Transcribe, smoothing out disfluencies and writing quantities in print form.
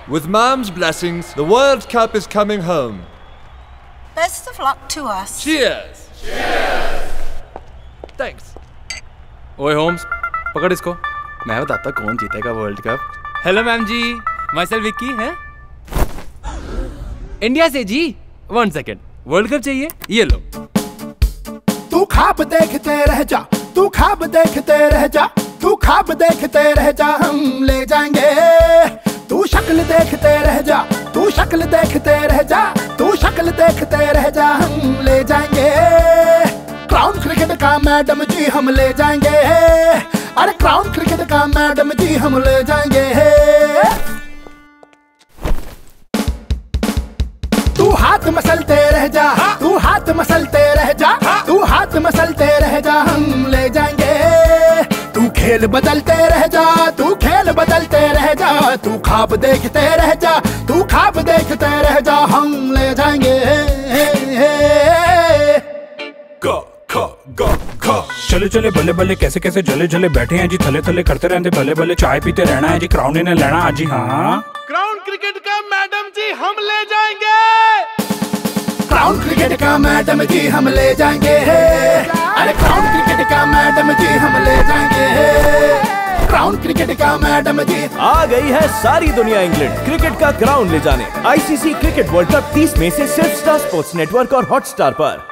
With Mom's blessings, the World Cup is coming home. Best of luck to us. Cheers! Cheers! Thanks. ओए Holmes, पकड़ इसको। मैं बताता कौन जीतेगा वर्ल्ड कप। हेलो मैम जी, माई सेल्फ विक्की है। इंडिया से जी। 1 सेकेंड, वर्ल्ड कप चाहिए? ये लो। तू ख्वाब देखते रह जा, तू ख्वाब देखते रह जा, तू ख्वाब देखते रह जा, हम ले जाएंगे। तू शक्ल देखते रह जा, तू शक्ल देखते रह जा, तू शक्ल देखते रह जा, हम ले जाएंगे। क्राउन क्रिकेट का मैडम जी हम ले जाएंगे। अरे क्राउन क्रिकेट का मैडम जी हम ले जाएंगे। तू हाथ मसलते रह जा, तू हाथ मसलते रह जा, तू हाथ मसलते रह जा, हम ले जाएंगे। तू खेल बदलते रह जा, तू खेल बदलते रह जा, तू ख्वाब देखते रह जा, तू ख्वाब देखते रह जा, हम ले जाएंगे। चले चले बल्ले बल्ले कैसे कैसे जले जले बैठे हैं जी, थले थले करते रहते बल्ले बल्ले, चाय पीते रहना है जी, क्राउन इन्हें लेना है जी। हाँ, क्राउन क्रिकेट का मैडम जी हम ले जाएंगे। क्राउन क्रिकेट का मैडम जी हम ले जाएंगे। अरे क्राउन क्रिकेट का मैडम जी हम ले जाएंगे। क्राउन क्रिकेट का मैडम जी। आ गई है सारी दुनिया इंग्लैंड क्रिकेट का क्राउन ले जाने। आईसीसी क्रिकेट वर्ल्ड कप 30 मई से सिर्फ स्टार स्पोर्ट्स नेटवर्क और हॉटस्टार पर।